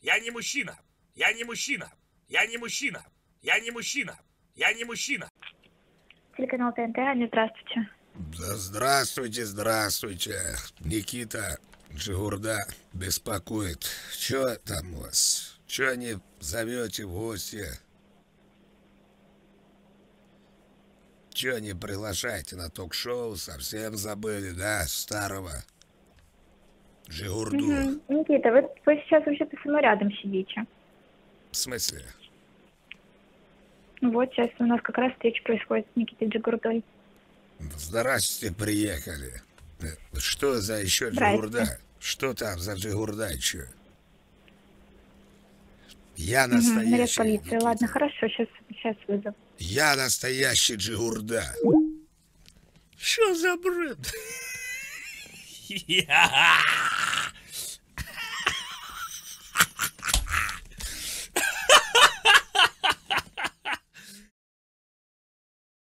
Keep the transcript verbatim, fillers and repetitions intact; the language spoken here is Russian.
Я не мужчина. Я не мужчина. Я не мужчина. Я не мужчина. Я не мужчина. Телеканал ТНТ, Аня, здравствуйте. Да здравствуйте, здравствуйте. Никита Джигурда беспокоит. Чё там у вас? Чё не зовете в гости? Чё не приглашаете на ток-шоу? Совсем забыли, да, старого Джигурду? Угу. Никита, вы, вы сейчас вообще-то со мной рядом сидите. В смысле? Вот сейчас у нас как раз встреча происходит с Никитой Джигурдой. Здрасте, приехали. Что за еще Джигурда? Что там за Джигурда еще? Я настоящий. Угу, наряд полиции. Никита. Ладно, хорошо, сейчас, сейчас вызов. Я настоящий Джигурда. Что за бред?